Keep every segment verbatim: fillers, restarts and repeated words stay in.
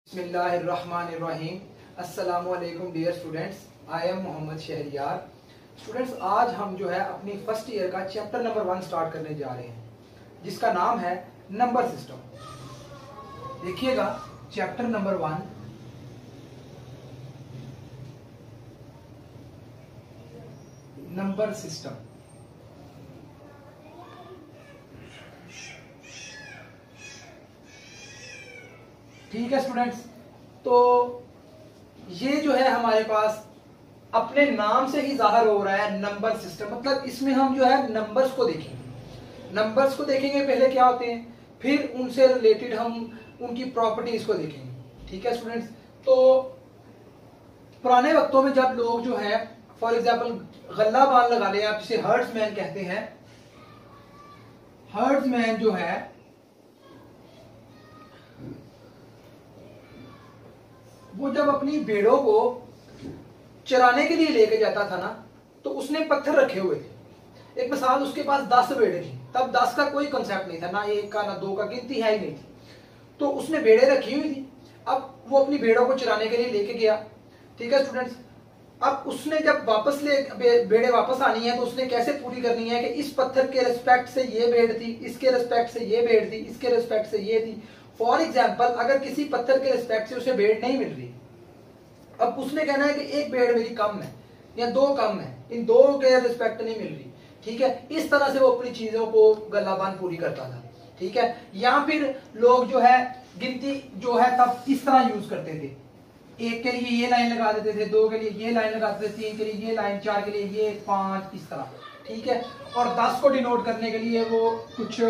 बिस्मिल्लाहिर्रहमानिर्रहीम। अस्सलामु अलैकुम dear students, I am Mohammad Shahryar. Students, आज हम जो है अपनी फर्स्ट ईयर का चैप्टर नंबर वन स्टार्ट करने जा रहे हैं, जिसका नाम है नंबर सिस्टम। देखिएगा, chapter number one, number system. ठीक है स्टूडेंट्स, तो ये जो है हमारे पास अपने नाम से ही जाहिर हो रहा है नंबर सिस्टम। मतलब इसमें हम जो है नंबर्स को देखेंगे नंबर्स को देखेंगे पहले क्या होते हैं, फिर उनसे रिलेटेड हम उनकी प्रॉपर्टीज को देखेंगे। ठीक है स्टूडेंट्स, तो पुराने वक्तों में जब लोग जो है फॉर एग्जाम्पल गल्ला बाल लगा ले, आप जिसे हर्ड्समैन कहते हैं, हर्ड्समैन जो है वो जब अपनी भेड़ों को चराने के लिए लेके जाता था ना, तो उसने पत्थर रखे हुए थे। एक मिसाल, उसके पास दस भेड़े थी, तब दस का कोई कंसेप्ट नहीं था, ना एक का ना दो का, गिनती है ही नहीं थी। तो उसने भेड़े रखी हुई थी। अब वो अपनी भेड़ों को चराने के लिए लेके गया। ठीक है स्टूडेंट्स, अब उसने जब वापस ले भेड़े वापस आनी है, तो उसने कैसे पूरी करनी है कि इस पत्थर के रिस्पेक्ट से ये भेड़ थी, इसके रिस्पेक्ट से ये भेड़ थी, इसके रिस्पेक्ट से ये थी। फॉर एग्जाम्पल, अगर किसी पत्थर के रिस्पेक्ट से उसे भेड़ नहीं मिल रही, अब उसने कहना है कि एक भेड़ मेरी कम है या दो कम है, इन दो के रिस्पेक्ट नहीं मिल रही। ठीक है, इस तरह से वो अपनी चीजों को गल्लाबान पूरी करता था। ठीक है, या फिर लोग जो है गिनती जो है तब इस तरह यूज करते थे, एक के लिए ये लाइन लगा देते थे, दो के लिए ये लाइन लगाते थे, तीन के लिए ये लाइन, चार के लिए ये, पांच, इस तरह। ठीक है, और दस को डिनोट करने के लिए वो कुछ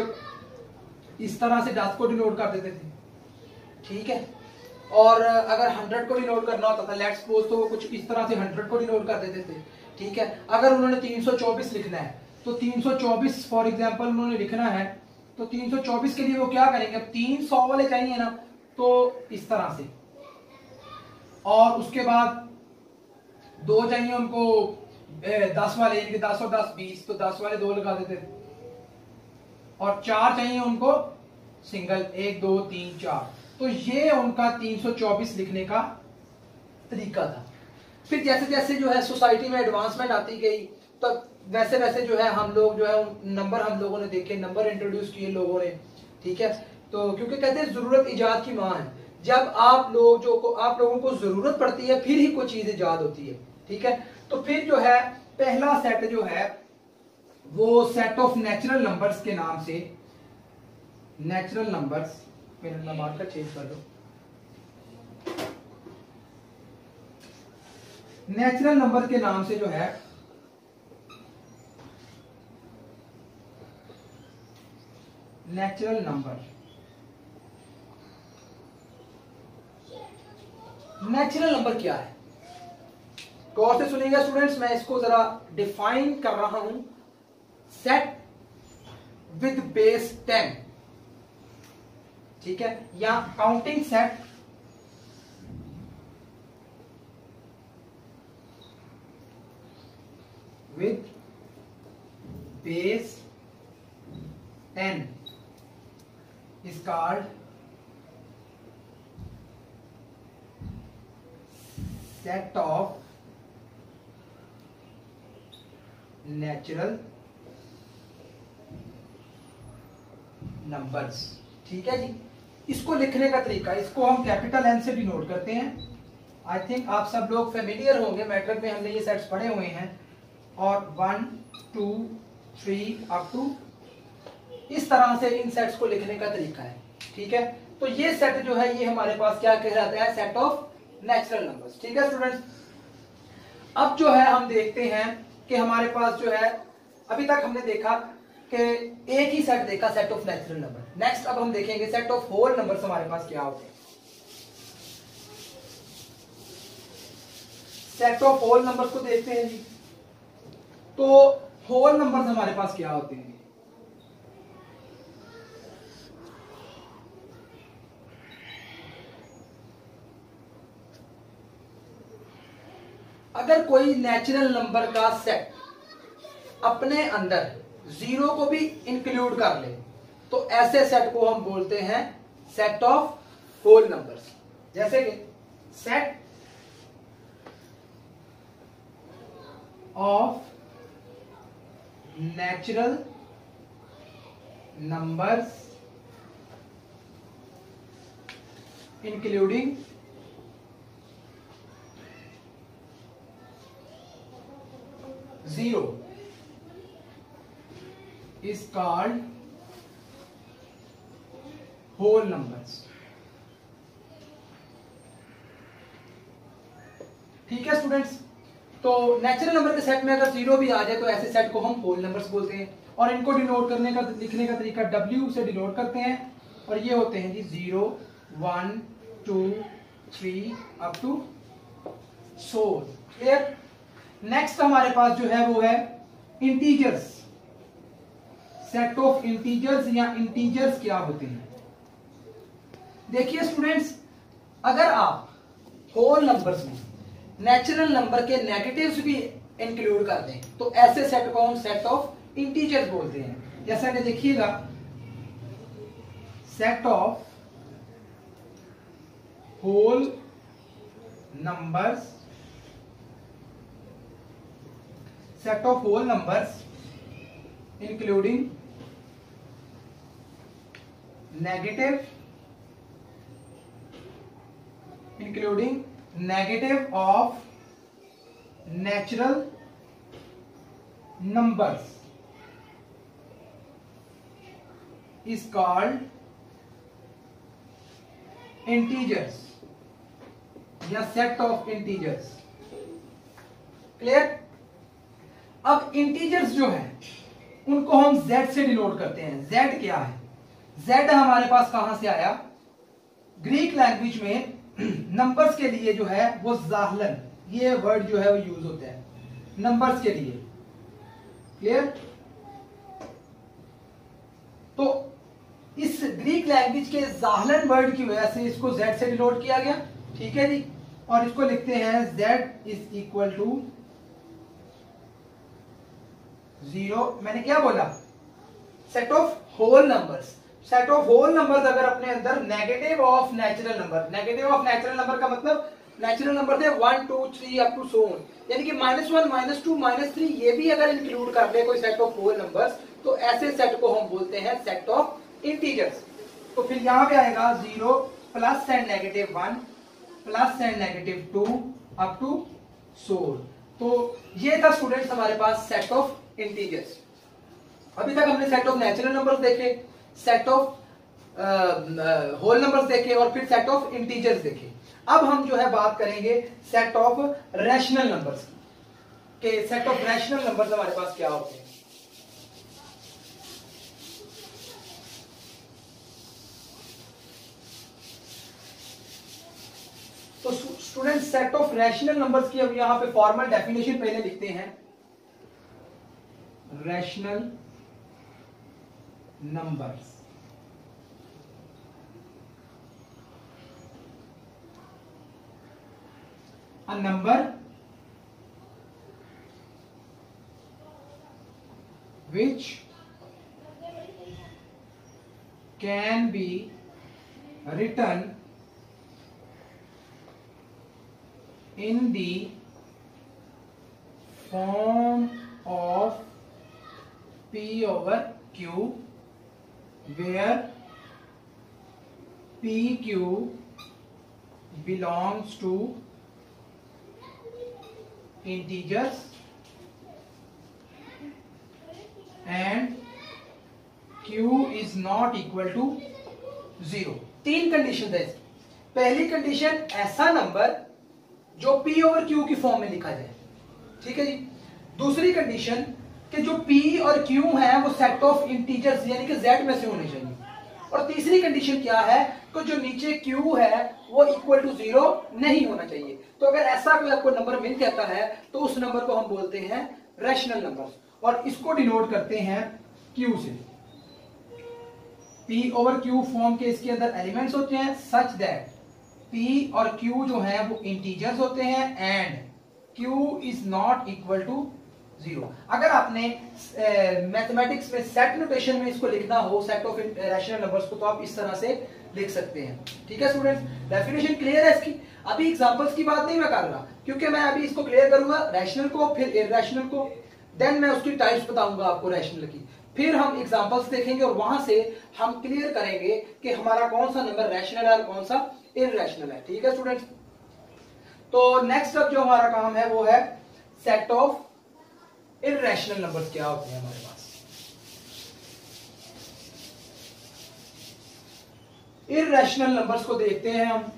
इस तरह से दस को डिनोट कर देते थे। ठीक है, और अगर हंड्रेड को डिनोट करना होता था, लेट्स सपोज, तो वो कुछ इस तरह से हंड्रेड को डिनोट कर देते थे। ठीक है, अगर उन्होंने तीन सौ चौबीस लिखना है, तो तीन सौ चौबीस फॉर एग्जांपल उन्होंने लिखना है, तो तीन सौ चौबीस के लिए वो क्या करेंगे, अब तीन सौ वाले चाहिए ना, तो इस तरह से, और उसके बाद दो चाहिए उनको दस वाले, यानी कि दस और दस बीस, तो दस वाले दो लगा देते, और चार चाहिए उनको सिंगल, एक दो तीन चार। तो ये उनका तीन सौ चौबीस लिखने का तरीका था। फिर जैसे जैसे जो है सोसाइटी में एडवांसमेंट आती गई, तो वैसे वैसे जो है हम लोग जो है नंबर हम लोगों ने देखे, नंबर इंट्रोड्यूस किए लोगों ने। ठीक है, तो क्योंकि कहते हैं जरूरत इजाद की माँ है, जब आप लोग जो को आप लोगों को जरूरत पड़ती है, फिर ही कोई चीज इजाद होती है। ठीक है, तो फिर जो है पहला सेट जो है वो सेट ऑफ नेचुरल नंबर्स के नाम से, नेचुरल नंबर्स, मेरा मार्कर चेंज कर दो, नेचुरल नंबर के नाम से जो है नेचुरल नंबर, नेचुरल नंबर क्या है, गौर से सुनिएगा स्टूडेंट्स, मैं इसको जरा डिफाइन कर रहा हूं। सेट विद बेस टेन, ठीक है, या counting set with base ten is called set of natural numbers. ठीक है जी, इसको लिखने का तरीका, इसको हम कैपिटल एन से डिनोट करते हैं। आई थिंक आप सब लोग फेमिलियर होंगे, मैट्रिक में हमने ये सेट्स पढ़े हुए हैं, और one two three up to, इस तरह से इन सेट्स को लिखने का तरीका है। ठीक है, तो ये सेट जो है ये हमारे पास क्या कहलाता है, सेट ऑफ नेचुरल नंबर्स। ठीक है स्टूडेंट्स, अब जो है हम देखते हैं कि हमारे पास जो है, अभी तक हमने देखा कि एक ही सेट देखा, set of natural number. Next अब हम देखेंगे सेट ऑफ होल नंबर्स हमारे पास क्या होते हैं। सेट ऑफ होल नंबर्स को देखते हैं जी, तो होल नंबर्स हमारे पास क्या होते हैं। अगर कोई नेचुरल नंबर का सेट अपने अंदर जीरो को भी इंक्लूड कर ले, तो ऐसे सेट को हम बोलते हैं सेट ऑफ होल नंबर्स। जैसे कि set of natural numbers including zero is called whole numbers. ठीक है स्टूडेंट्स, तो नेचुरल नंबर के सेट में अगर जीरो भी आ जाए तो ऐसे सेट को हम होल नंबर्स बोलते हैं, और इनको डिनोट करने का लिखने का तरीका W से डिनोट करते हैं, और ये होते हैं जी zero one two three up to so. Clear. Next हमारे पास जो है वो है इंटीजर्स। सेट ऑफ इंटीजर्स या इंटीजर्स क्या होते हैं? देखिए स्टूडेंट्स, अगर आप होल नंबर्स में नेचुरल नंबर के नेगेटिव्स भी इंक्लूड कर दें तो ऐसे सेट को हम सेट ऑफ इंटीजर्स बोलते हैं। जैसा कि देखिएगा, set of whole numbers, set of whole numbers including negative including negative of natural numbers is called integers या set of integers। क्लियर। अब इंटीजर्स जो है उनको हम z से डिनोट करते हैं। z क्या है? z हमारे पास कहां से आया? ग्रीक लैंग्वेज में नंबर्स के लिए जो है वो जाहलन, ये वर्ड जो है वो यूज होता है नंबर्स के लिए। क्लियर। तो इस ग्रीक लैंग्वेज के जाहलन वर्ड की वजह से इसको z से डिनोट किया गया। ठीक है जी, और इसको लिखते हैं z is equal to zero. मैंने क्या बोला? Set of whole numbers. Set of whole numbers अगर अपने अंदर negative of natural number, negative of natural number का मतलब नेचुरल नंबर थे one two three up to so on, यानी कि minus one minus two minus three, ये भी अगर इंक्लूड कर ले कोई सेट ऑफ होल नंबर्स तो ऐसे सेट को हम बोलते हैं सेट ऑफ इंटीजर्स। तो फिर यहां पे आएगा zero plus and negative one plus and negative two up to so. तो ये था स्टूडेंट्स हमारे पास सेट ऑफ इंटीजर्स। अभी तक हमने सेट ऑफ नेचुरल नंबर्स देखे, सेट ऑफ होल नंबर्स देखे और फिर सेट ऑफ इंटीजर्स देखे। अब हम जो है बात करेंगे सेट ऑफ रैशनल नंबर्स के। सेट ऑफ रैशनल नंबर्स हमारे पास क्या होते हैं? तो student, set of rational numbers की अब यहां पे फॉर्मल डेफिनेशन पहले लिखते हैं। Rational numbers, a number which can be written in the form of P over Q, where P Q belongs to integers and Q is not equal to zero। तीन condition है। पहली condition, ऐसा नंबर जो P over Q की form में लिखा जाए। ठीक है जी। दूसरी कंडीशन कि जो P और Q है वो सेट ऑफ इंटीजर्स यानी कि Z में से होने चाहिए। और तीसरी कंडीशन क्या है, तो जो नीचे Q है वो इक्वल टू जीरो नहीं होना चाहिए। तो अगर ऐसा कोई आपको नंबर मिल जाता है तो उस नंबर को हम बोलते हैं रैशनल नंबर, और इसको डिनोट करते हैं Q से। P ओवर Q फॉर्म के इसके अंदर एलिमेंट्स होते हैं सच दैट P और Q जो है वो इंटीजर्स होते हैं and Q is not equal to zero. अगर आपने मैथमेटिक्स में सेट नोटेशन में इसको लिखना हो, सेट ऑफ रैशनल नंबर्स को, तो आप इस तरह से लिख सकते हैं। ठीक है स्टूडेंट्स, डेफिनेशन क्लियर है इसकी। अभी एग्जांपल्स की बात नहीं मैं कर रहा, क्योंकि मैं अभी इसको क्लियर करूंगा रैशनल को, फिर इररेशनल को, देन मैं उसकी टाइप्स बताऊंगा आपको रैशनल की, फिर हम एग्जांपल्स देखेंगे और वहां से हम क्लियर करेंगे कि हमारा कौन सा नंबर रैशनल है और कौन सा इररेशनल है। ठीक है स्टूडेंट्स, तो नेक्स्ट अब जो हमारा काम है वो है सेट ऑफ इररेशनल नंबर्स क्या होते हैं हमारे पास। इररेशनल नंबर्स को देखते हैं हम।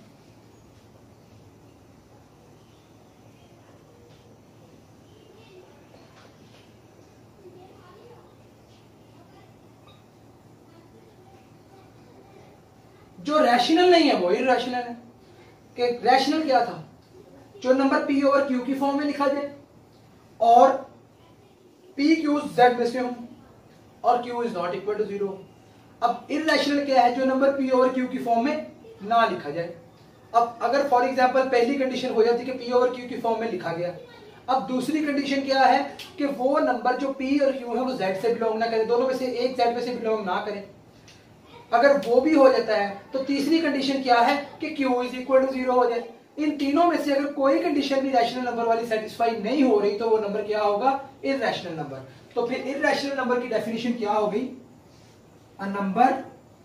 जो रैशनल नहीं है वो इररेशनल है। कि रैशनल क्या था, जो नंबर पी ओवर क्यू की फॉर्म में लिखा जाए और पी क्यू जेड में से हो और Q is not equal to zero. अब इररेशनल क्या है, जो नंबर पी ओवर क्यू की फॉर्म में ना लिखा जाए। अब अगर फॉर एग्जांपल पहली कंडीशन हो जाती कि पी ओवर क्यू की फॉर्म में लिखा गया, अब दूसरी कंडीशन क्या है कि वो नंबर जो पी और क्यू है वो जेड से बिलोंग ना करे, दोनों में से एक जेड में से बिलोंग ना करे। अगर वो भी हो जाता है तो तीसरी कंडीशन क्या है कि Q is equal to zero हो जाए। इन तीनों में से अगर कोई कंडीशन भी रैशनल नंबर वाली सेटिस्फाई नहीं हो रही तो वो नंबर क्या होगा, इररेशनल नंबर। तो फिर इररेशनल नंबर की डेफिनेशन क्या होगी, a number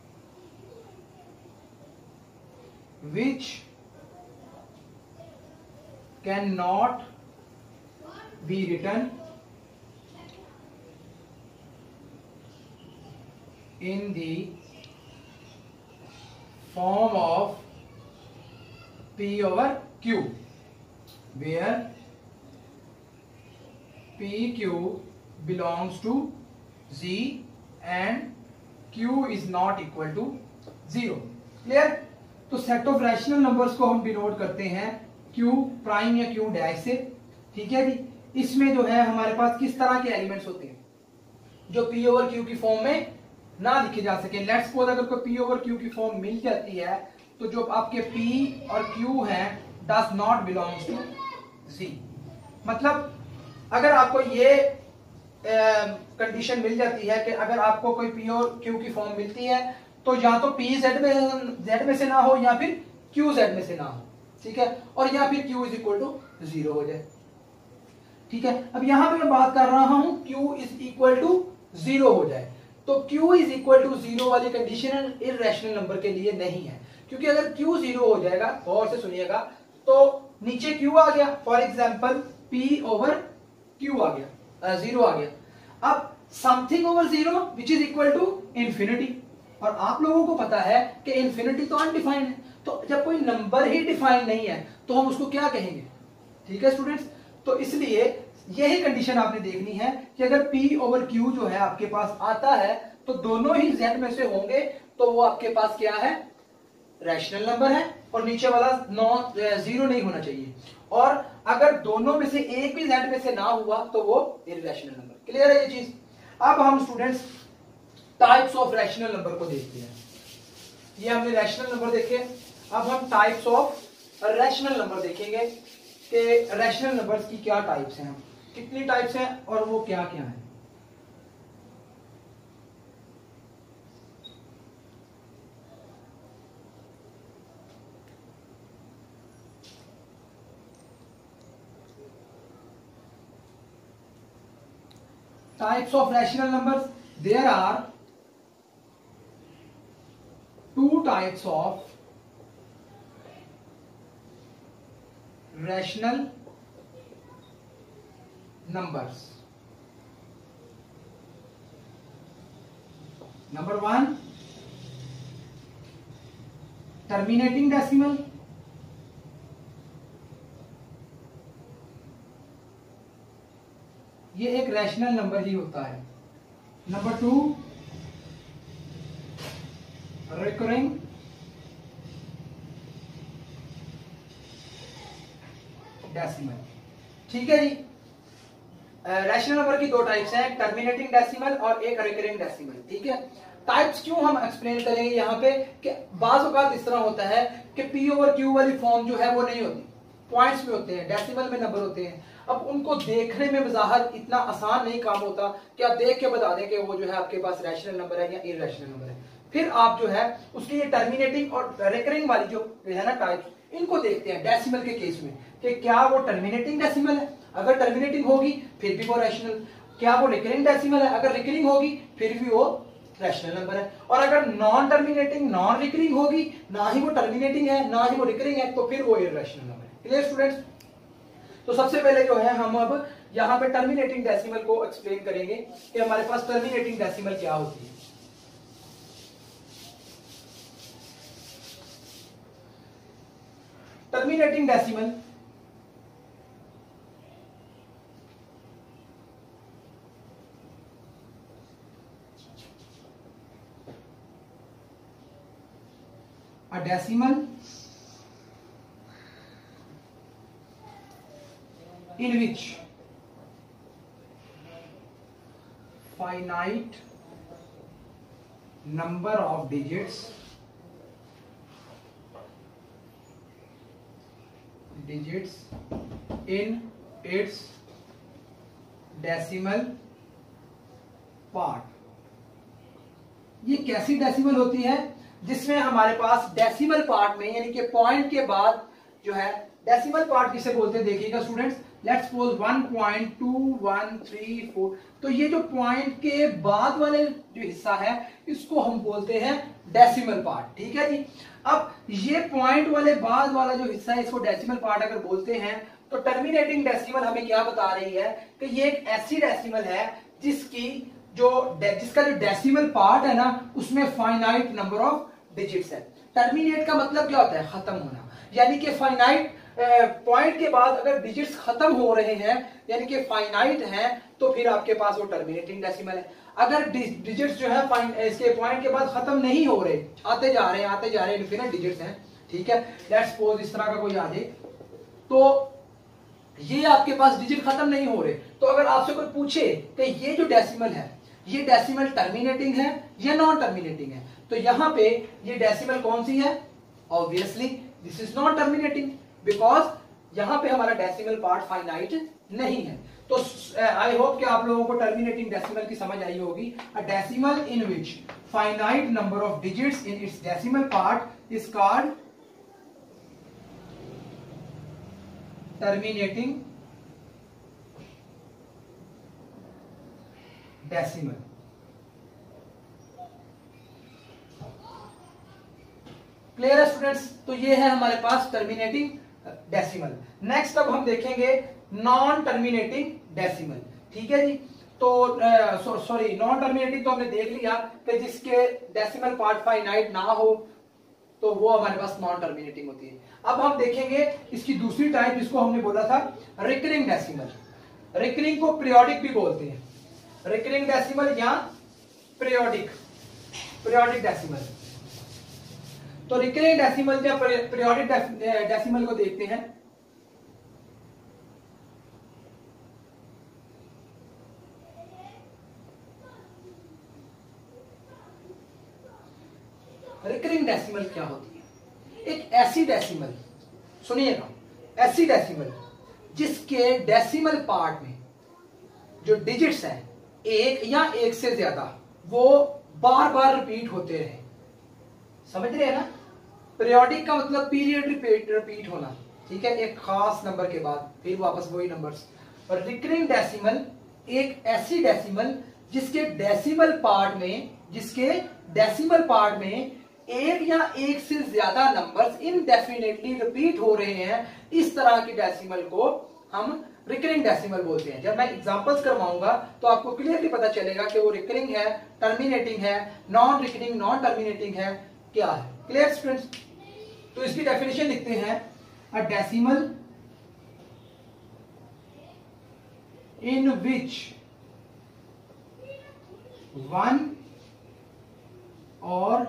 which can not be written in the form of P over Q, where P Q belongs to Z and Q is not equal to zero. Clear? तो सेट of rational नंबर्स को हम denote करते हैं Q prime या Q dash से। ठीक है जी, इसमें जो है हमारे पास किस तरह के एलिमेंट्स होते हैं जो P ओवर Q की फॉर्म में ना लिखे जा सके। लेट्स सपोज अगर कोई P ओवर Q की फॉर्म मिल जाती है तो जो आपके P और Q हैं does not belongs to Z। मतलब अगर आपको ये कंडीशन मिल जाती है कि अगर आपको कोई P और Q की फॉर्म मिलती है तो या तो P Z में Z में से ना हो या फिर Q Z में से ना हो। ठीक है, और या फिर Q is equal to zero हो जाए। ठीक है, अब यहां पे मैं बात कर रहा हूं Q is equal to zero हो जाए, तो Q is equal to zero वाली कंडीशन इररेशनल नंबर के लिए नहीं है, क्योंकि अगर Q जीरो हो जाएगा, गौर से सुनिएगा, तो नीचे Q आ गया, for example P over Q आ गया, जीरो आ गया। अब something over zero which is equal to infinity, और आप लोगों को पता है कि इंफिनिटी तो अनडिफाइंड है, तो जब कोई नंबर ही डिफाइंड नहीं है तो हम उसको क्या कहेंगे। ठीक है स्टूडेंट्स, तो इसलिए यही कंडीशन आपने देखनी है कि अगर P ओवर Q जो है आपके पास आता है तो दोनों ही Z में से होंगे, तो वो आपके पास क्या है, रैशनल नंबर है, और नीचे वाला नॉन जीरो नहीं होना चाहिए। और अगर दोनों में से एक भी Z में से ना हुआ तो वो इररेशनल नंबर। क्लियर है ये चीज। अब हम students types of rational number को देखते हैं। ये हमने रैशनल नंबर देखे, अब हम टाइप्स ऑफ रैशनल नंबर देखेंगे कि रैशनल नंबर्स की क्या टाइप्स हैं, कितनी टाइप्स हैं और वो क्या क्या हैं। Types of rational numbers, there are two types of rational numbers. Number one, terminating decimal, ये एक रैशनल नंबर ही होता है। Number two, recurring decimal. ठीक है जी, रैशनल नंबर की दो टाइप्स हैं, टर्मिनेटिंग डेसिमल और एक रिकरिंग डेसिमल। ठीक है, टाइप्स क्यों हम एक्सप्लेन करेंगे यहाँ पे कि बाज़ औक़ात इस तरह होता है कि P ओवर Q वाली फॉर्म जो है वो नहीं होती, पॉइंट्स में होते हैं, डेसिमल में नंबर होते हैं। अब उनको देखने में बज़ाहिर इतना आसान नहीं काम होता कि आप देख के बता दें कि वो जो है आपके पास रैशनल नंबर है या इररेशनल नंबर है। फिर आप जो है उसकी ये टर्मिनेटिंग और रिकरिंग वाली जो है ना टाइप, इनको देखते हैं डेसिमल के केस में कि क्या वो टर्मिनेटिंग डेसिमल है, अगर टर्मिनेटिंग होगी फिर भी वो रैशनल, क्या वो रिकरिंग डेसिमल है, अगर रिकरिंग होगी फिर भी वो रैशनल नंबर है, और अगर नॉन टर्मिनेटिंग नॉन रिकरिंग होगी, ना ही वो टर्मिनेटिंग है ना ही वो रिकरिंग है, तो फिर वो इररेशनल नंबर है। Clear students? तो सबसे पहले जो है हम अब यहाँ पे टर्मिनेटिंग डेसिमल को एक्सप्लेन करेंगे कि हमारे पास टर्मिनेटिंग डेसिमल क्या होती है। Terminating decimal a decimal in which finite number of digits digits in its decimal part। ये कैसी डेसिमल होती है? जिसमें हमारे पास डेसिमल पार्ट में यानी कि पॉइंट के बाद जो है डेसिमल पार्ट किसे बोलते हैं देखिएगा students, let's suppose one point two one three four, तो ये जो पॉइंट के बाद वाले जो हिस्सा है इसको हम बोलते हैं डेसिमल पार्ट। ठीक है जी। अब ये पॉइंट वाले बाद वाला जो हिस्सा है इसको डेसिमल पार्ट अगर बोलते हैं तो टर्मिनेटिंग डेसिमल हमें क्या बता रही है कि ये एक ऐसी डेसिमल है जिसकी जो जिसका जो डेसिमल पार्ट है ना उसमें फाइनाइट नंबर ऑफ डिजिट्स है। टर्मिनेट का मतलब क्या होता है? खत्म होना, यानी कि फाइनाइट पॉइंट के बाद अगर डिजिट्स खत्म हो रहे हैं यानी कि फाइनाइट हैं तो फिर आपके पास वो टर्मिनेटिंग डेसिमल है। अगर डिजिट्स जो है फाइन इसके पॉइंट के बाद खत्म नहीं हो रहे, आते जा रहे हैं आते जा रहे हैं इनफिनिट डिजिट्स हैं, ठीक है, लेट्स सपोज इस तरह का कोई आ जाए, तो ये आपके पास डिजिट खत्म नहीं हो रहे, तो अगर आपसे कोई पूछे कि ये जो डेसिमल है ये डेसिमल टर्मिनेटिंग है या नॉन टर्मिनेटिंग है, तो यहां पे ये डेसिमल कौन सी है? Obviously this is not terminating, because यहां पे हमारा डेसिमल पार्ट फाइनाइट नहीं है। तो आई होप कि आप लोगों को टर्मिनेटिंग डेसिमल की समझ आई होगी। A decimal in which finite number of digits in its decimal part is called terminating decimal. Clear है स्टूडेंट्स? तो ये है हमारे पास टर्मिनेटिंग डेसिमल। नेक्स्ट अब हम देखेंगे नॉन टर्मिनेटिंग डेसिमल। ठीक है जी। तो सॉरी नॉन टर्मिनेटिंग तो हमने देख लिया कि जिसके डेसिमल पार्ट फाइनाइट ना हो तो वो हमारे पास नॉन टर्मिनेटिंग होती है। अब हम देखेंगे इसकी दूसरी टाइप जिसको हमने बोला था रिकरिंग डेसिमल। रिकरिंग को पीरियोडिक भी बोलते हैं, रिकरिंग डेसिमल या पीरियोडिक पीरियोडिक डेसिमल। तो रिकरिंग डेसिमल या पीरियोडिक डेसिमल को देखते हैं। रिकरिंग डेसिमल क्या होती है? एक ऐसी डेसिमल, सुनिएगा, ऐसी डेसिमल जिसके डेसिमल पार्ट में जो डिजिट्स हैं एक या एक से ज्यादा वो बार बार रिपीट होते रहे। समझ रहे हैं ना? पीरियोडिक का मतलब पीरियड रिपीट रिपीट होना, ठीक है, एक खास नंबर के बाद फिर वापस वही नंबर्स। और रिकरिंग डेसिमल एक ऐसी डेसिमल जिसके डेसिमल पार्ट में जिसके डेसिमल पार्ट में एक या एक से ज्यादा नंबर्स इनडेफिनेटली रिपीट हो रहे हैं, इस तरह की डेसिमल को हम रिकरिंग डेसिमल बोलते हैं। जब मैं एग्जांपल्स करवाऊंगा तो आपको क्लियरली पता चलेगा कि वो रिकरिंग है, टर्मिनेटिंग है, नॉन रिकरिंग नॉन टर्मिनेटिंग है, क्या है। Clear students? तो इसकी डेफिनेशन लिखते हैं, a decimal in which one or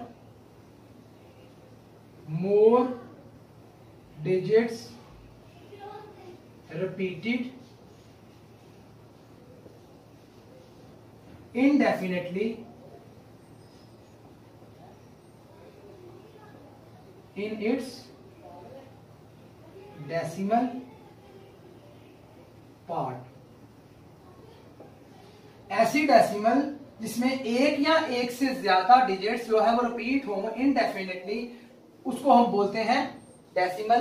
more digits repeated indefinitely in its decimal part. ऐसी डेसिमल जिसमें एक या एक से ज्यादा डिजिट्स जो है वो रिपीट हो इनडेफिनेटली, उसको हम बोलते हैं डेसिमल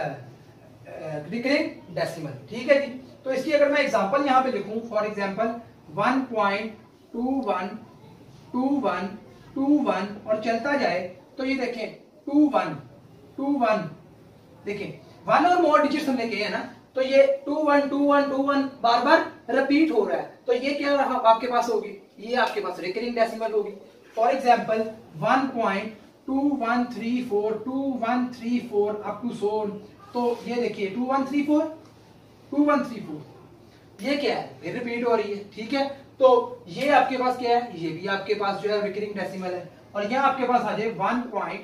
रिकरिंग डेसिमल। ठीक है जी। तो इसकी अगर मैं एग्जांपल यहां पे लिखूं, for example one point two one two one two one और चलता जाए, तो ये देखें टू वन टू वन, देखें वन और मोर डिजिट्स हमने किए हैं ना, तो ये two one two one two one बार बार रिपीट हो रहा है, तो ये क्या रहा आपके पास होगी, ये आपके पास रिकरिंग डेसिमल होगी। For example one point two one three four two one three four up to so, तो ये देखिए two one three four two one three four, ये क्या है, ये रिपीट हो रही है। ठीक है, तो ये आपके पास क्या है, ये भी आपके पास जो है रिकरिंग डेसिमल है। और यहां आपके पास आ जाए one point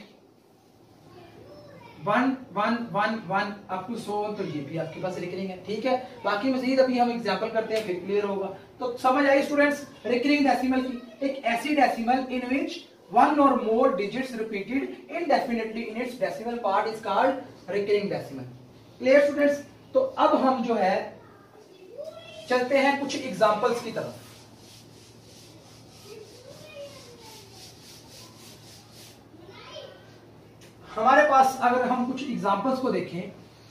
one one one one up to so, तो ये भी आपके पास रिकरिंग है। ठीक है, बाकी मजीद अभी हम एग्जांपल करते हैं, फिर क्लियर होगा। तो समझ आई स्टूडेंट्स रिकरिंग डेसिमल की, एक ऐसी decimal in which one or more digits repeated indefinitely in its decimal part is called recurring decimal. Clear students. तो अब हम जो है चलते हैं कुछ एग्जांपल्स की तरफ। हमारे पास अगर हम कुछ एग्जांपल्स को देखें,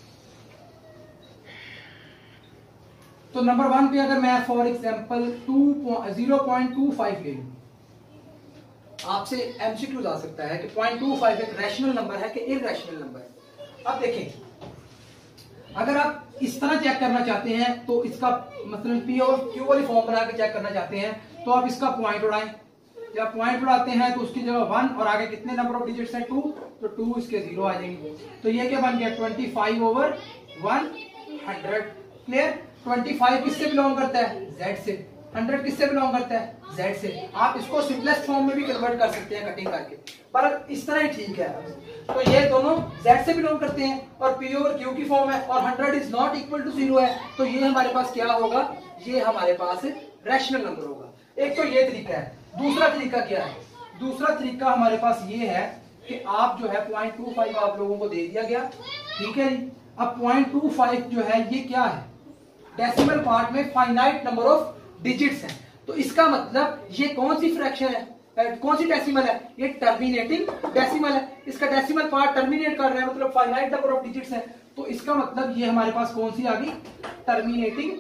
तो नंबर वन पे अगर मैं for example two zero point two five ले लूं, आपसे एमसीक्यू आ सकता है कि पॉइंट टू फाइव एक रैशनल नंबर है कि इररैशनल नंबर है। अब देखें, अगर आप इस तरह चेक करना चाहते हैं तो इसका मतलब पी और क्यू वाली फॉर्म बना के चेक करना चाहते हैं, तो आप इसका पॉइंट उड़ाएं। जब पॉइंट उड़ाते हैं तो उसकी जगह वन और आगे कितने नंबर ऑफ डिजिट्स हैं, टू, तो टू इसके जीरो आ जाएंगे। तो ये क्या बन गया, twenty five over one hundred. Clear. Twenty five किससे बिलोंग करता है, जेड से। हंड्रेड किससे बिलोंग करता है, जेड से। आप इसको सिंपलेस्ट फॉर्म में भी कन्वर्ट कर सकते हैं कटिंग करके, पर इस तरह ही ठीक है। तो ये दोनों जेड से बिलोंग करते हैं और पी ओवर क्यू की फॉर्म है, और hundred is not equal to zero है, तो ये हमारे पास क्या होगा, ये हमारे पास रैशनल नंबर होगा। एक तो ये तरीका है। दूसरा तरीका क्या है, दूसरा तरीका हमारे पास ये है कि आप जो है पॉइंट टू फाइव आप लोगों को दे दिया गया, ठीक है जी। अब पॉइंट टू फाइव जो है ये क्या है, डेसिमल पार्ट में फाइनाइट नंबर ऑफ डिजिट्स हैं, तो इसका मतलब ये कौन सी फ्रैक्शन है, कौन सी डेसिमल है, ये टर्मिनेटिंग डेसिमल है। इसका डेसिमल पार्ट टर्मिनेट कर रहा है, मतलब फाइनाइट नंबर ऑफ डिजिट्स है, तो इसका मतलब ये हमारे पास कौन सी आ गई, टर्मिनेटिंग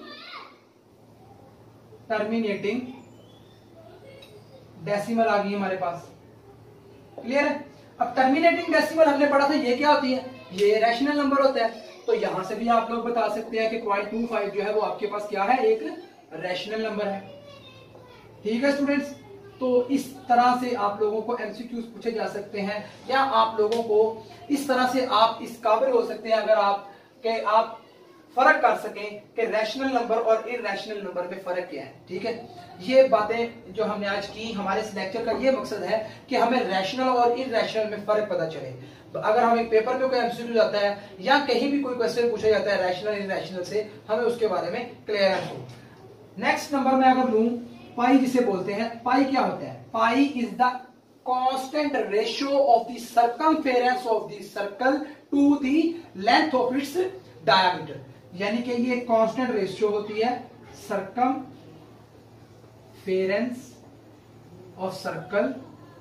टर्मिनेटिंग डेसिमल आ गई हमारे पास। क्लियर है। अब टर्मिनेटिंग डेसिमल हमने पढ़ा था, ये क्या होती है, ये रैशनल नंबर होता है। तो यहां से भी आप लोग बता सकते हैं कि पॉइंट टू फाइव जो है वो आपके पास क्या है, एक रैशनल नंबर है। ठीक है स्टूडेंट्स। तो इस तरह से आप लोगों को एमसीक्यूज पूछे जा सकते हैं, या आप लोगों को इस तरह से आप इस काबिल हो सकते हैं अगर आप के आप फर्क कर सकें कि रैशनल नंबर और इररैशनल नंबर में फर्क क्या है। ठीक है, ये बातें जो हमने आज की, हमारे इस लेक्चर का ये मकसद है कि हमें रैशनल और इररैशनल में फर्क पता चले। अगर हमें पेपर में कोई एमसीक्यू जाता है या कहीं भी कोई क्वेश्चन पूछा जाता है रैशनल इररैशनल से, हमें उसके बारे में क्लियर हो। नेक्स्ट नंबर में अगर लूं, पाई जिसे बोलते हैं, पाई क्या होता है, pi is the constant ratio of the circumference of the circle to the length of its diameter. यानी कि ये कांस्टेंट रेशियो होती है circumference of circle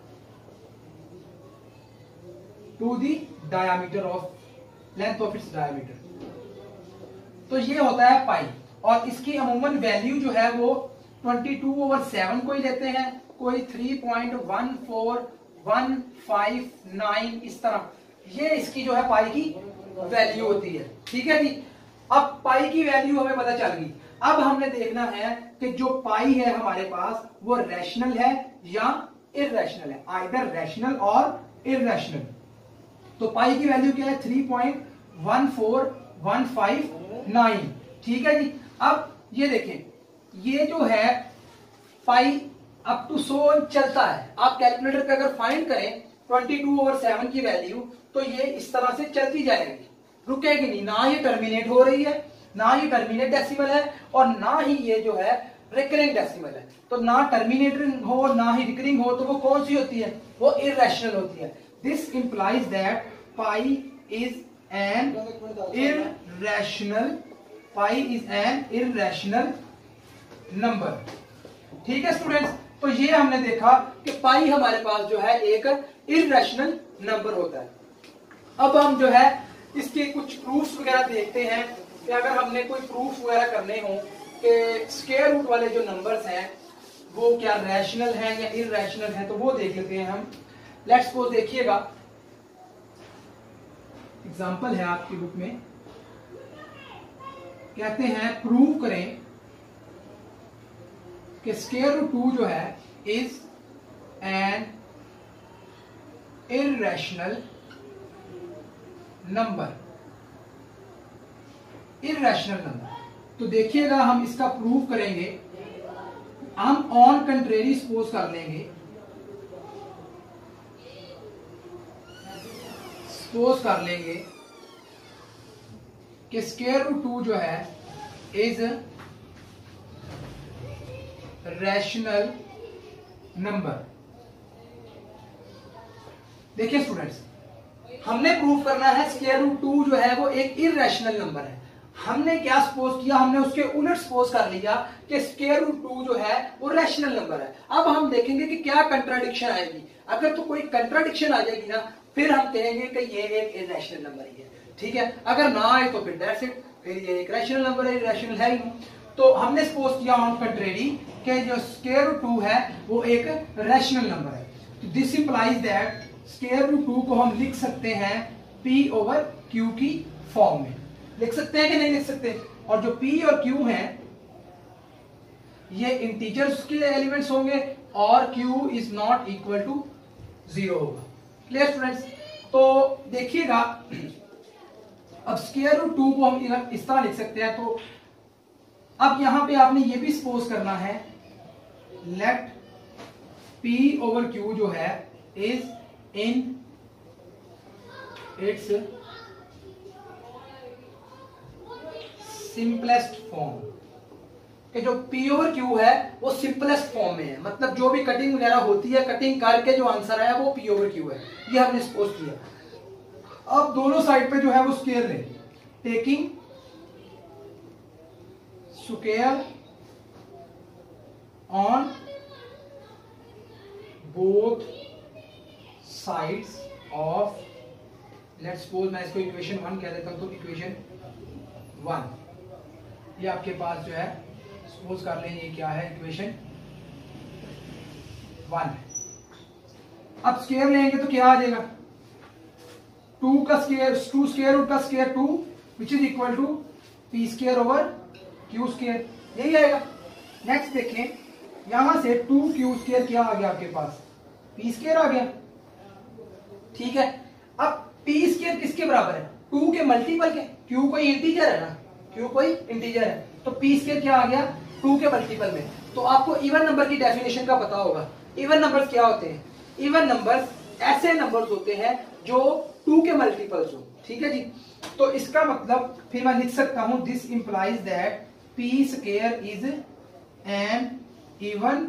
to the diameter of length of its diameter. तो ये होता है पाई, और इसकी अमूमन वैल्यू जो है वो ट्वेंटी टू ओवर सेवन को ही लेते हैं, कोई three point one four one five nine, इस तरह ये इसकी जो है पाई की वैल्यू होती है। ठीक है जी। अब पाई की वैल्यू हमें पता चल गई। अब हमने देखना है कि जो पाई है हमारे पास वो रैशनल है या इररैशनल है, आइदर रैशनल और इररैशनल। तो पाई की वैल्यू क्या है, three point one four one five nine. ठीक है जी। अब ये देखें, ये जो है पाई अप टू सो चलता है। आप कैलकुलेटर पे अगर फाइंड करें ट्वेंटी टू ओवर सेवन की वैल्यू, तो ये इस तरह से चलती जाएगी, रुकेगी नहीं। ना ये टर्मिनेट हो रही है, ना ये टर्मिनेट डेसिमल है, और ना ही ये जो है रिकरिंग डेसिमल है। तो ना टर्मिनेटिंग हो ना ही रिकरिंग हो, तो वो कौन सी होती है, वो इररैशनल होती है। This implies that pi is an irrational pi is an irrational number. ठीक है स्टूडेंट्स, तो ये हमने देखा कि पाई हमारे पास जो है एक इररेशनल नंबर होता है। अब हम जो है इसके कुछ प्रूफ्स वगैरह देखते हैं कि अगर हमने कोई प्रूफ वगैरह करने हो कि स्क्वायर रूट वाले जो नंबर्स हैं वो क्या रैशनल हैं या इररेशनल हैं, तो वो देख लेते हैं हम। लेट्स सपोज देखिएगा, एग्जांपल है आपकी बुक में, कहते हैं प्रूव करें कि स्क्वायर रूट टू जो है is an irrational number. Irrational number, तो देखिएगा हम इसका प्रूव करेंगे। हम ऑन कंट्रेरी सपोज कर लेंगे, सपोज कर लेंगे कि स्क्वायर रूट टू जो है इज रैशनल नंबर। देखिए स्टूडेंट्स, हमने प्रूव करना है स्क्वायर रूट टू जो है वो एक इररेशनल नंबर है। हमने क्या सपोज किया, हमने उसके उलट सपोज कर लिया कि स्क्वायर रूट टू जो है वो रैशनल नंबर है। अब हम देखेंगे कि क्या कंट्राडिक्शन आएगी। अगर तो कोई कंट्राडिक्शन आ जाएगी ना, फिर हम कहेंगे कि ये एक इररेशनल नंबर ही है। ठीक है, अगर ना आए तो फिर दैट्स इट, फिर ये एक रैशनल नंबर है, इररेशनल है ही नहीं। तो हमने सपोज किया ऑन कंट्रेरी कि जो स्क्वायर रूट टू है वो एक रैशनल नंबर है। तो this implies that square root two को हम लिख सकते हैं p ओवर q की फॉर्म में। लिख सकते हैं कि नहीं लिख सकते? और जो p और q हैं ये इंटीजर्स के एलिमेंट्स होंगे और q is not equal to zero होगा। Clear students? तो देखिएगा, अब स्क्वायर रूट टू को हम इस तरह लिख सकते हैं। तो अब यहां पे आपने ये भी सपोज करना है लेट p ओवर q जो है is in its simplest form, कि जो p ओवर q है वो सिंपलेस्ट फॉर्म में है। मतलब जो भी कटिंग वगैरह होती है, कटिंग करके जो आंसर है वो p ओवर q है। ये हमने सपोज किया। अब दोनों साइड पे जो है वो स्क्वायर लें, taking square on both sides of, let's suppose मैं इसको इक्वेशन वन कह देता हूं। तो इक्वेशन वन ये आपके पास जो है सपोज कर लें, ये क्या है, इक्वेशन वन। अब स्क्वायर लेंगे तो क्या आ जाएगा, टू का स्क्वायर, टू स्क्वायर रूट का square two which is equal to P square over Q square, यही आएगा। नेक्स्ट देखें, यहां से टू क्यू स्क्वायर क्या आ गया आपके पास, पी स्क्वायर आ गया। ठीक है, अब पी स्क्वायर किसके बराबर है, टू के मल्टीपल के। क्यू कोई इंटीजर है ना, क्यू कोई इंटीजर है, तो पी स्क्वायर क्या आ गया, टू के मल्टीपल में। तो आपको इवन नंबर की डेफिनेशन का पता होगा। इवन नंबर्स क्या होते हैं, इवन नंबर्स ऐसे नंबर्स होते हैं जो टू के मल्टीपल्स हो। ठीक है जी, तो इसका मतलब फिर मैं लिख सकता हूं this implies that P square is an even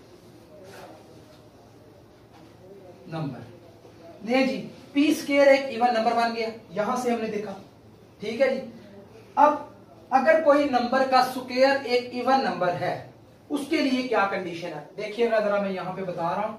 number. ले जी, पी स्क्वायर एक इवन नंबर बन गया, यहां से हमने देखा। ठीक है जी, अब अगर कोई नंबर का स्क्वायर एक इवन नंबर है, उसके लिए क्या कंडीशन है देखिएगा जरा, मैं यहां पे बता रहा हूं।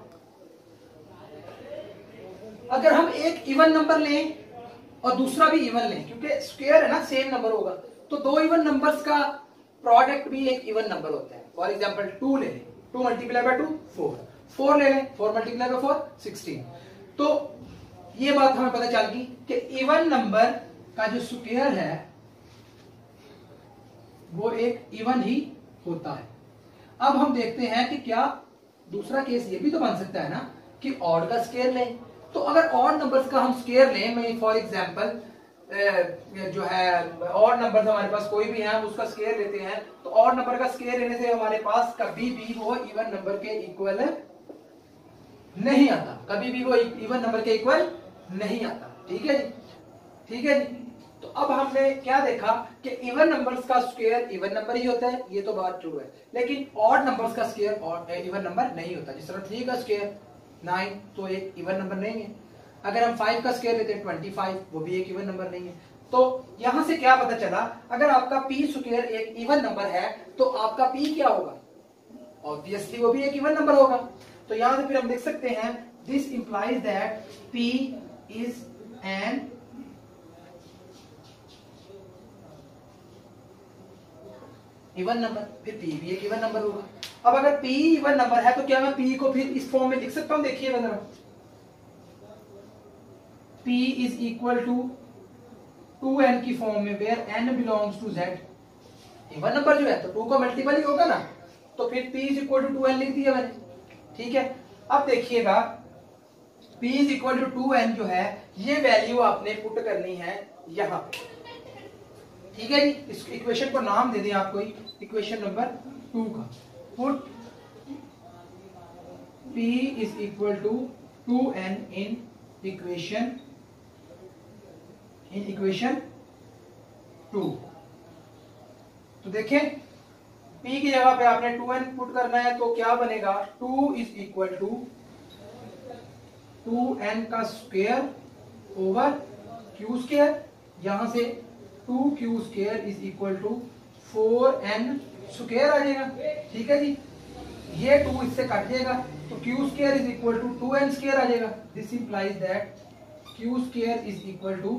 अगर हम एक इवन नंबर लें और दूसरा भी इवन लें, क्योंकि स्क्वायर है ना, सेम नंबर होगा, तो दो इवन नंबर्स का प्रोडक्ट भी एक इवन नंबर होता है। फॉर एग्जांपल टू ले लें, two multiply by two four, four ले लें, four multiply by four sixteen. तो ये बात हमें पता चल गई कि इवन नंबर का जो स्क्वायर है वो एक इवन ही होता है। अब हम देखते हैं कि क्या दूसरा केस ये भी तो बन सकता है ना कि ऑड का स्क्वायर लें। तो अगर ऑड नंबर्स का हम स्क्वायर लें, मैं फॉर एग्जांपल जो है ऑड नंबर्स हमारे पास कोई भी है, हम उसका स्क्वायर लेते हैं, तो ऑड नंबर का स्क्वायर लेने से हमारे पास कभी भी वो इवन नंबर के इक्वल नहीं आता, कभी भी वो इवन नंबर के इक्वल नहीं आता। ठीक है जी, ठीक है जी। तो अब हमने क्या देखा कि इवन नंबर्स का स्क्वायर इवन नंबर ही होता है, ये तो बात ट्रू है। लेकिन ऑड नंबर्स का स्क्वायर इवन नंबर नहीं होता। जिस तरह थ्री का स्क्वायर नाइन, तो एक इवन नंबर नहीं है। अगर हम फाइव का स्क्वायर लेते हैं ट्वेंटी फाइव, वो भी एक इवन नंबर नहीं है। तो यहां से क्या पता चला, अगर आपका पी स्क्वायर एक इवन नंबर है तो आपका पी क्या होगा, ऑब्वियसली वो भी एक इवन नंबर होगा। तो यहां से फिर हम लिख सकते हैं this implies that P is an even number, फिर पी भी एक इवन नंबर होगा। अब अगर पी इवन नंबर है तो क्या मैं पी को फिर इस फॉर्म में लिख सकता हूं, देखिए जरा, P is equal to two N की फॉर्म में, where n belongs to z। Even number जो है तो टू का मल्टीपल ही होगा ना, तो फिर P is equal to two N लिख दिया मैंने, ठीक है। अब देखिएगा P is equal to two N जो है ये वैल्यू आपने पुट करनी है यहां पे, ठीक है जी। इस इक्वेशन को नाम दे दें आप कोई, इक्वेशन नंबर टू का, put P is equal to two N in equation in equation two. तो देखें P की जगह पे आपने टू एन पुट करना है तो क्या बनेगा, two is equal to two N का स्क्वायर ओवर क्यू स्क्वायर, यहां से two Q square is equal to four N square आ जाएगा, ठीक है जी। ये टू इससे कट जाएगा तो Q square is equal to two N square आ जाएगा। This implies that Q square is equal to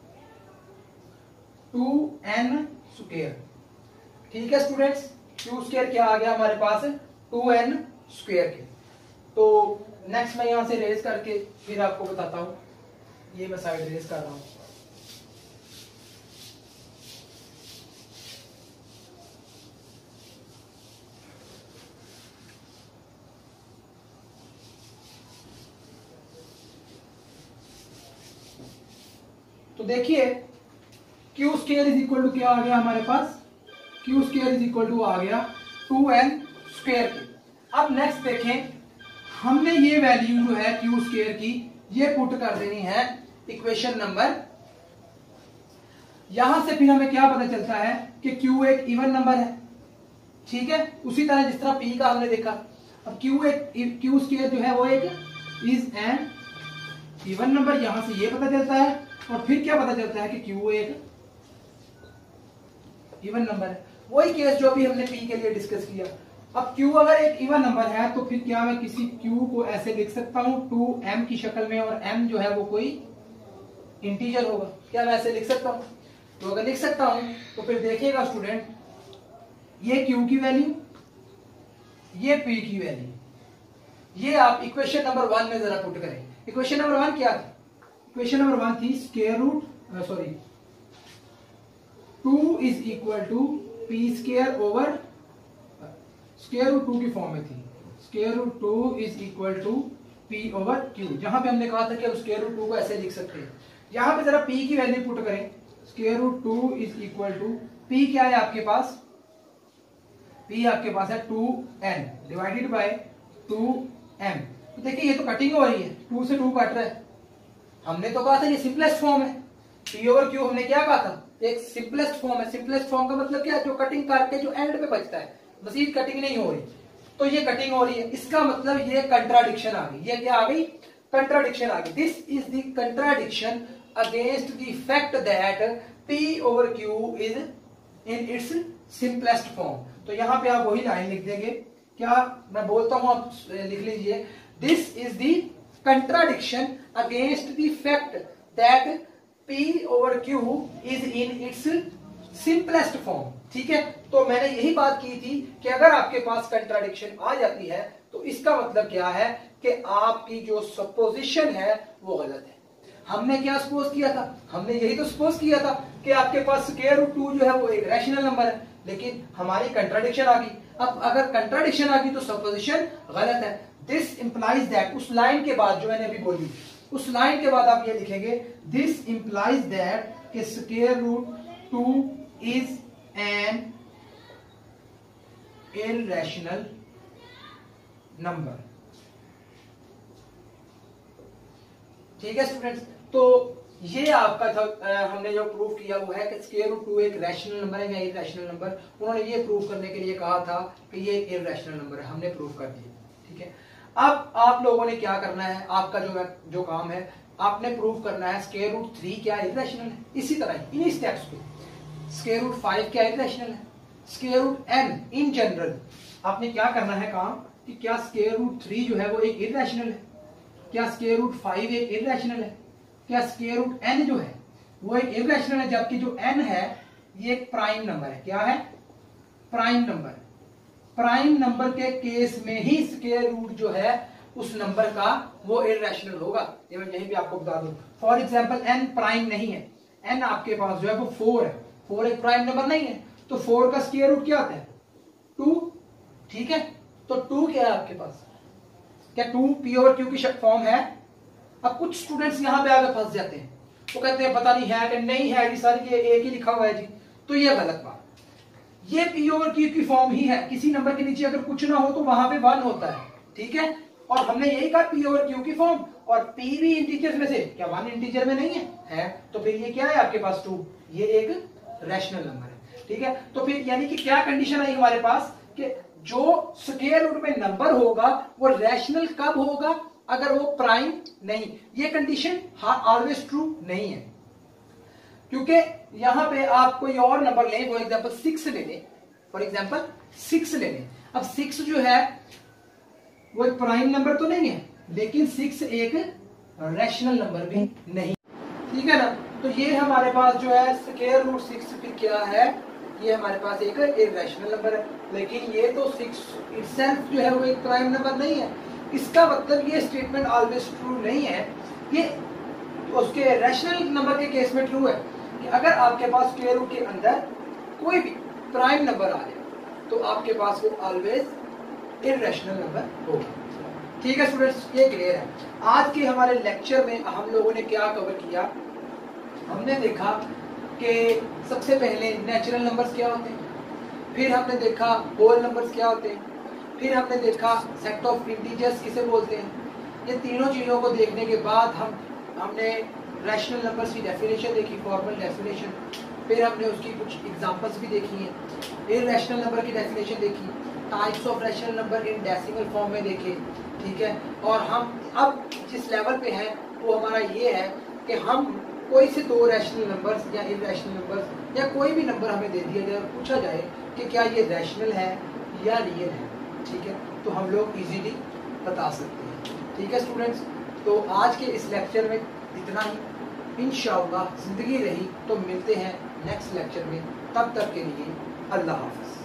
two N square, ठीक है स्टूडेंट्स। क्यू स्क्वायर क्या आ गया हमारे पास, टू एन स्क्वायर के। तो नेक्स्ट मैं यहां से रेज करके फिर आपको बताता हूं, ये मैं साइड रेज कर रहा हूं। तो देखिए Q square is equal to क्या आ गया हमारे पास, Q square is equal to आ गया टू एन स्क्वायर की। अब नेक्स्ट देखें, हमने ये वैल्यू जो है क्यू स्क्वायर की ये पुट कर देनी है इक्वेशन नंबर, यहां से फिर हमें क्या पता चलता है कि क्यू एक इवन नंबर है, ठीक है। उसी तरह जिस तरह पी का हमने देखा, अब क्यू एक क्यू स्क्वायर जो है वो एक इज एन इवन नंबर, यहां से ये पता चलता है। और फिर क्या पता चलता है कि क्यू एक इवन नंबर है, वही केस जो भी हमने पी के लिए डिस्कस किया। अब क्यू अगर एक इवन नंबर है तो फिर क्या मैं किसी क्यू को ऐसे लिख सकता हूं टू एम की शक्ल में, और एम जो है वो कोई इंटीजर होगा, क्या मैं ऐसे लिख सकता हूं? तो अगर लिख सकता हूं तो फिर देखिएगा स्टूडेंट, ये क्यू की वैल्यू, ये पी की वैल्यू, ये आप इक्वेशन नंबर वन में जरा पुट करें। इक्वेशन नंबर वन क्या थी? इक्वेशन नंबर वन थी square root sorry two is equal to P square over square root two की फॉर्म में थी, square root two is equal to P over Q, जहां पे हमने कहा था कि हम स्क्वायर रूट टू को ऐसे लिख सकते हैं। यहां पे जरा पी की वैल्यू पुट करें, square root two is equal to P क्या है आपके पास, पी आपके पास है two N divided by two M. तो देखिए ये तो कटिंग हो रही है, टू से टू कट रहा है। हमने तो कहा था ये सिंपलेस्ट फॉर्म है, पी ओवर क्यू हमने क्या कहा था, एक सिंपलेस्ट फॉर्म है। सिंपलेस्ट फॉर्म का मतलब क्या है, जो कटिंग करके जो एंड पे बचता है, मजीद कटिंग नहीं हो रही, तो ये कटिंग हो रही है। इसका मतलब ये कंट्राडिक्शन आ गई, ये क्या आ गई, कंट्राडिक्शन आ गई। This is the contradiction against the fact that P over Q is in its simplest form. तो यहां पे आप वही लाइन लिख देंगे, क्या मैं बोलता हूं आप लिख लीजिए, this is the contradiction against the fact that P over Q is in its simplest form, ठीक है। तो मैंने यही बात की थी कि अगर आपके पास कंट्राडिक्शन आ जाती है तो इसका मतलब क्या है कि आपकी जो सपोजिशन है वो गलत है। हमने क्या सपोज किया था, हमने यही तो सपोज किया था कि आपके पास स्क्वायर रूट टू जो है वो एक रैशनल नंबर है, लेकिन हमारी कंट्राडिक्शन आ गई। अब अगर कंट्राडिक्शन आ गई तो सपोजिशन गलत है। दिस इंप्लाइज दैट, उस लाइन के बाद जो मैंने अभी बोली, उस लाइन के बाद आप ये लिखेंगे, दिस इंप्लाइज दैट कि square root two is an irrational number, ठीक है स्टूडेंट्स। तो ये आपका था, आ, हमने जो प्रूफ किया वो है कि स्क्वायर रूट टू एक रैशनल नंबर है या इररेशनल नंबर। उन्होंने ये प्रूफ करने के लिए कहा था कि ये इररेशनल नंबर है, हमने प्रूफ कर दिया, ठीक है। अब आप लोगों ने क्या करना है, आपका जो जो काम है, आपने प्रूव करना है स्क्वायर रूट थ्री क्या इरेशनल है। इसी तरह इन्हीं स्टेप्स पे स्क्वायर रूट फाइव क्या इरेशनल है, square root N in general आपने क्या करना है काम कि क्या स्क्वायर रूट थ्री जो है वो एक इरेशनल है, क्या स्क्वायर रूट फाइव एक इरेशनल है, क्या स्क्वायर रूट एन जो है वो एक इरेशनल है, जबकि जो एन है ये एक प्राइम नंबर है। क्या है? Prime number. प्राइम नंबर के केस में ही स्क्वायर रूट जो है उस नंबर का वो इरेशनल होगा। ये मैं यहीं भी आपको बता दूं। फॉर एग्जांपल एन प्राइम नहीं है, एन आपके पास जो है वो फोर है, फोर एक प्राइम नंबर नहीं है, तो फोर का स्क्वायर रूट क्या आता है? टू। ठीक है, तो टू क्या है आपके पास? क्या टू पी ओवर क्यू की फॉर्म है? अब कुछ स्टूडेंट्स यहां पे आगे फंस जाते हैं, वो कहते हैं पता नहीं है कि नहीं है जी सर, ये एक ही लिखा हुआ है जी। तो ये गलत बात, ये पी ओवर क्यू की फॉर्म ही है। किसी नंबर के नीचे अगर कुछ ना हो तो वहां पे वन होता है। ठीक है, और हमने यही कहा पी ओवर क्यू की फॉर्म, और पी भी इंटीजर में से क्या वन इंटीजर में नहीं है? है, तो फिर ये क्या है आपके पास? टू। ये एक रैशनल नंबर है। ठीक है, तो फिर यानी कि क्या कंडीशन आई हमारे पास कि जो स्क्वायर रूट में नंबर होगा वो रैशनल कब होगा? अगर वो प्राइम नहीं। ये कंडीशन ऑलवेज ट्रू नहीं है, क्योंकि यहां पे आप कोई और नंबर लें, फॉर एग्जांपल सिक्स ले लें, फॉर एग्जांपल सिक्स ले लें। अब सिक्स जो है वो एक प्राइम नंबर तो नहीं है, लेकिन सिक्स एक रैशनल नंबर भी नहीं। ठीक है ना, तो ये हमारे पास जो है स्क्वायर रूट सिक्स फिर क्या है? ये हमारे पास एक इरेशनल नंबर है, लेकिन ये तो सिक्स इटसेल्फ जो है वो एक प्राइम नंबर नहीं है। इसका मतलब ये स्टेटमेंट ऑलवेज ट्रू नहीं है। ये उसके रैशनल नंबर के केस में ट्रू है कि अगर आपके पास स्क्वायर रूट के अंदर कोई भी प्राइम नंबर आ जाए तो आपके पास वो ऑलवेज इरेशनल नंबर होगा। ठीक है स्टूडेंट्स, ये क्लियर है। आज के हमारे लेक्चर में हम लोगों ने क्या कवर किया? हमने देखा कि सबसे पहले नेचुरल नंबर्स क्या होते हैं, फिर हमने देखा होल नंबर्स क्या होते हैं, फिर हमने देखा सेट ऑफ इंटीजर्स किसे बोलते हैं। ये तीनों चीज़ों को देखने के बाद हम हमने रैशनल नंबर्स की डेफिनेशन देखी, फॉर्मल डेफिनेशन, फिर हमने उसकी कुछ एग्जांपल्स भी देखी हैं, इररेशनल नंबर की डेफिनेशन देखी, types of rational number in decimal form में देखे। ठीक है, और हम अब जिस लेवल पे हैं वो हमारा ये है कि हम कोई से दो रैशनल नंबर्स या इररेशनल नंबर्स या कोई भी नंबर हमें दे दिया जाए, पूछा जाए कि क्या ये रैशनल है या रियल है, ठीक है, तो हम लोग इजीली बता सकते हैं। ठीक है स्टूडेंट्स, तो आज के इस लेक्चर में इतना ही। इंशाअल्लाह जिंदगी रही तो मिलते हैं नेक्स्ट लेक्चर में, तब तक के लिए अल्लाह हाफ़िज़।